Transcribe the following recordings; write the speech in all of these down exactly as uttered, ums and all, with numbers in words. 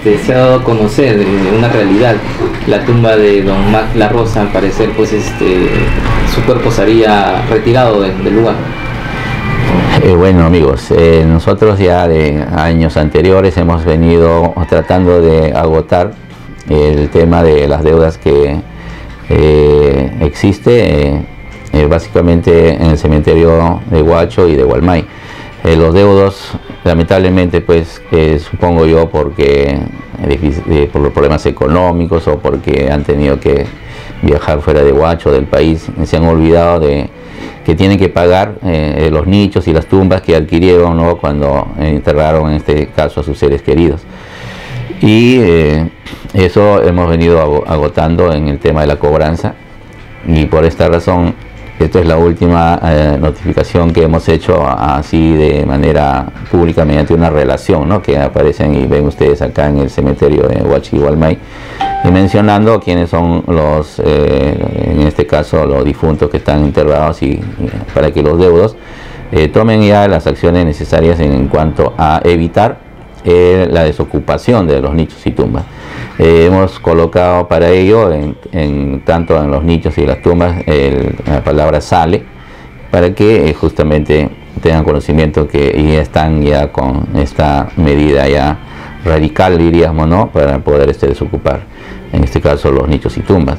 este, se ha dado a conocer eh, una realidad. La tumba de don Max La Rosa, al parecer, pues este, su cuerpo sería retirado de, del lugar. Eh, bueno amigos, eh, nosotros ya de años anteriores hemos venido tratando de agotar el tema de las deudas que eh, existe eh, eh, básicamente en el cementerio de Huacho y de Hualmay. Eh, los deudos, lamentablemente, pues eh, supongo yo porque eh, por los problemas económicos o porque han tenido que viajar fuera de Huacho, del país, se han olvidado de que tienen que pagar eh, los nichos y las tumbas que adquirieron, ¿no?, cuando enterraron en este caso a sus seres queridos. Y eh, eso hemos venido agotando en el tema de la cobranza, y por esta razón esta es la última eh, notificación que hemos hecho así de manera pública mediante una relación, ¿no?, que aparecen y ven ustedes acá en el cementerio de Huacho y Hualmay, y mencionando quiénes son los, eh, en este caso, los difuntos que están enterrados, y, y para que los deudos eh, tomen ya las acciones necesarias en, en cuanto a evitar eh, la desocupación de los nichos y tumbas. Eh, hemos colocado para ello, en, en, tanto en los nichos y las tumbas, el, la palabra sale, para que eh, justamente tengan conocimiento que ya están ya con esta medida ya radical, diríamos, ¿no?, para poder este, desocupar, en este caso, los nichos y tumbas.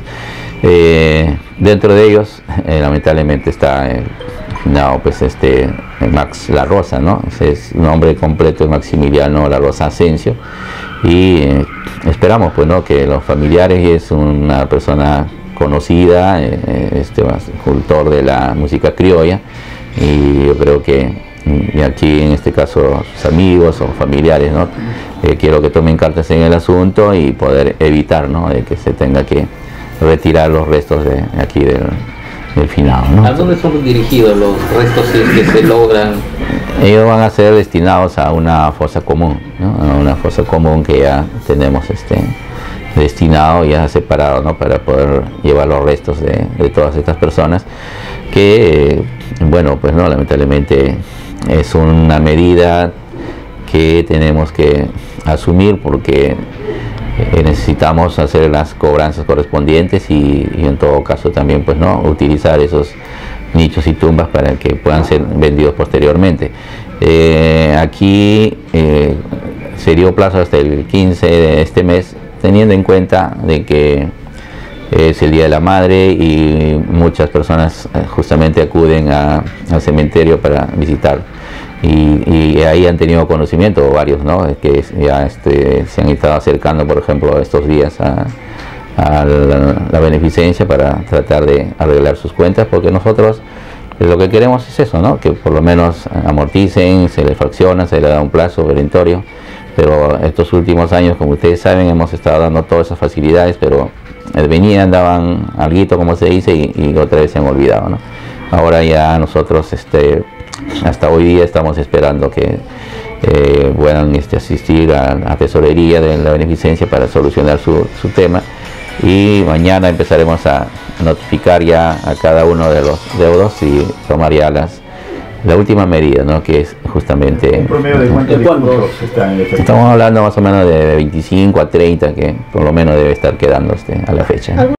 Eh, dentro de ellos, eh, lamentablemente, está el no, pues este Max La Rosa, ¿no? Ese es su nombre completo, es Maximiliano La Rosa Asensio, y eh, esperamos, pues, ¿no?, que los familiares, y es una persona conocida, eh, este cultor de la música criolla, y yo creo que y aquí en este caso sus amigos o familiares, ¿no?, eh, quiero que tomen cartas en el asunto y poder evitar, ¿no?, de que se tenga que retirar los restos de aquí del, del finado, ¿no? ¿A dónde son dirigidos los restos si es que se logran? Ellos van a ser destinados a una fosa común, ¿no?, a una fosa común que ya tenemos este destinado, ya separado, ¿no?, para poder llevar los restos de, de todas estas personas que, eh, bueno, pues no, lamentablemente es una medida que tenemos que asumir porque eh, necesitamos hacer las cobranzas correspondientes y, y en todo caso también, pues no, utilizar esos nichos y tumbas para que puedan ser vendidos posteriormente. Eh, aquí eh, se dio plazo hasta el quince de este mes, teniendo en cuenta de que es el Día de la Madre y muchas personas justamente acuden a, al cementerio para visitar, y, y ahí han tenido conocimiento varios, ¿no?, que ya este, se han estado acercando, por ejemplo, estos días a, a la, la beneficencia para tratar de arreglar sus cuentas, porque nosotros lo que queremos es eso, ¿no?, que por lo menos amorticen, se les fracciona, se les da un plazo perentorio. Pero estos últimos años, como ustedes saben, hemos estado dando todas esas facilidades, pero venían, daban alguito, como se dice, y, y otra vez se han olvidado, ¿no? Ahora ya nosotros, este, hasta hoy día estamos esperando que eh, puedan este, asistir a la tesorería de la beneficencia para solucionar su, su tema, y mañana empezaremos a notificar ya a cada uno de los deudos y tomar ya las la última medida, ¿no?, que es justamente... ¿Un promedio de cuántos difuntos están en el efecto? Estamos hablando más o menos de veinticinco a treinta, que por lo menos debe estar quedando este, a la fecha.